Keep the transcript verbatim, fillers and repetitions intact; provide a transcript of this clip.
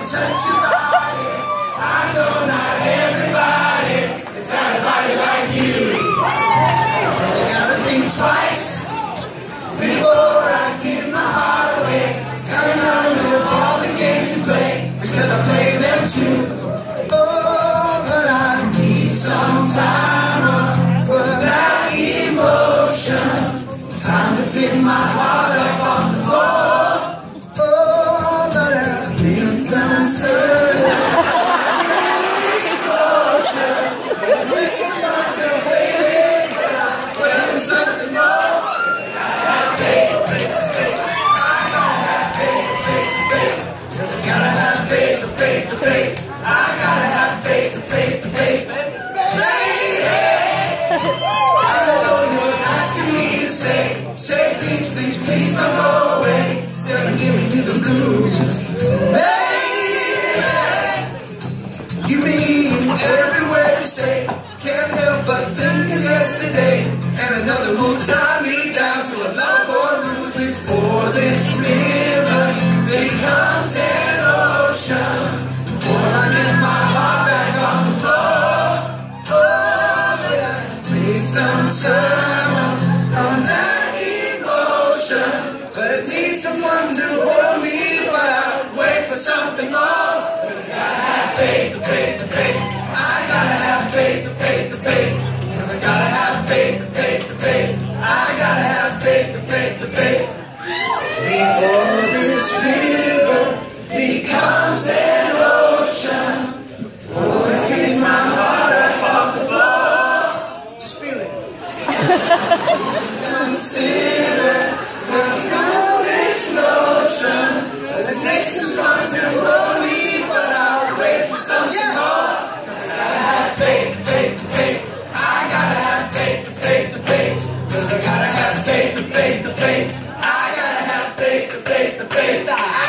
touch your body. I know not everybody has got a body like you. I gotta think twice before I give my heart away. Cause I know all the games you play, because I play them too. Oh, but I need some time for that emotion. Time to pick my heart up on the floor. Oh, but I've been concerned. Explosion. It takes a lot to play it, but I'm playing for something more. I have faith, faith, faith. I gotta have faith, faith, faith. Cause I gotta have faith, faith, faith. I gotta have faith, faith, faith. Baby, I know you're asking me to say, say please, please, please don't go away. Say I'm giving you the blues. Baby, you mean every word you say. Can't help but think of yesterday. And another who'll tie me down to a loverboy roof. For this river becomes an ocean. Before I get my heart back on the floor. Oh, but I need some time on that emotion. But it needs someone to hold me, but I wait for something more. But I gotta have faith, the faith, the faith. I gotta have faith, the faith, the faith. Cause I gotta have faith, the faith, the faith. I gotta have faith, the faith, the faith. Before this river becomes an ocean, before it gets my heart up off the floor. Just feel it. Consider the foolish notion that it takes some time to hold me, but I'll wait for something more. Cause I gotta have faith, faith, faith. I gotta have faith, faith, faith. Cause I gotta have faith, faith, faith. I gotta have faith, faith, faith.